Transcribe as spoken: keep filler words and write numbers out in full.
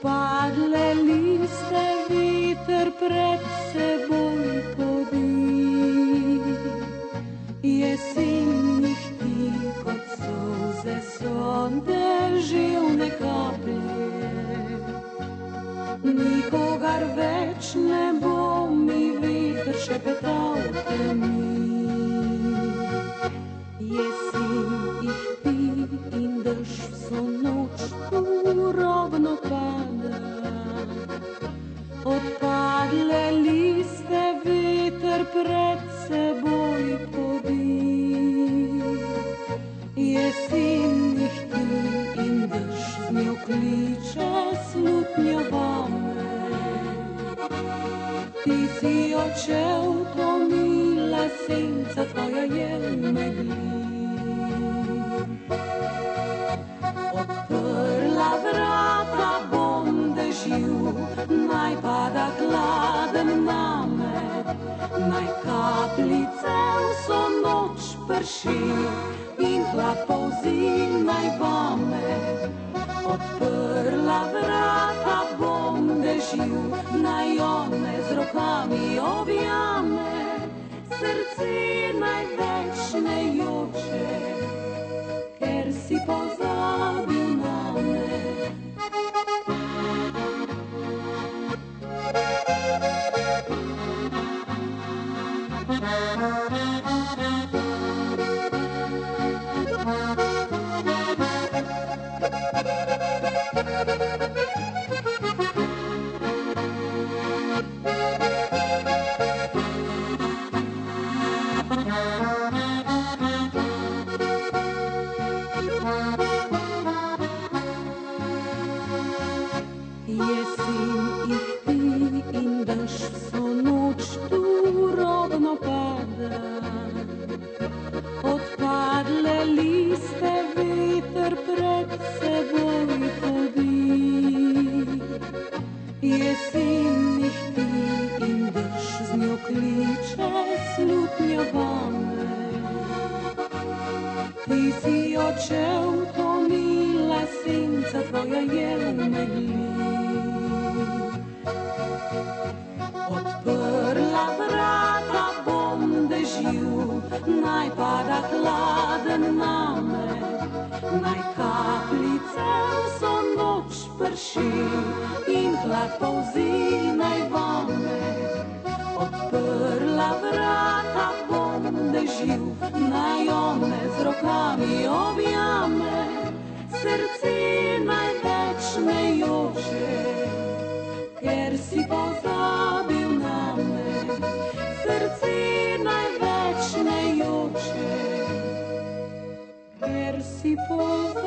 Odpadle liste viter pred seboj podi, jesenjih ti kot solze so deževne kaplje. Nikogar več ne bo, mi veter šepetal v temi. Jesenjih ti in dež vso noč turobno pada. Odpadle liste veter pred seboj podi, jesenjih ti in dež z njo kliče slutnjo vame. Ti si odšel, to mila senca tvoja je megli. Odprla vrata bom dežju, naj pada hladen name, naj kapljice vso noč prši in hlad polzi naj vame. Odprla vrata bom dežju, naj one z rokami objame, srce naj več ne joče, ker si pozabil name. Jesenjih ti in dež vso noč turobno pada. Odpadle liste veter pred seboj podi, jesenjih ti in dež z njo kliče slutnjo vame. Ti si odšel, to mila senca tvoja je v megli. Odprla vrata bom dežju, naj pada hladen name, naj kapljice vso noč prši in hlad polzi naj vame. Odprla vrata bom dežju, naj one z rokami objame, srce naj več ne joče, ker si pozabil name. Srce naj več ne joče, ker si pozabil.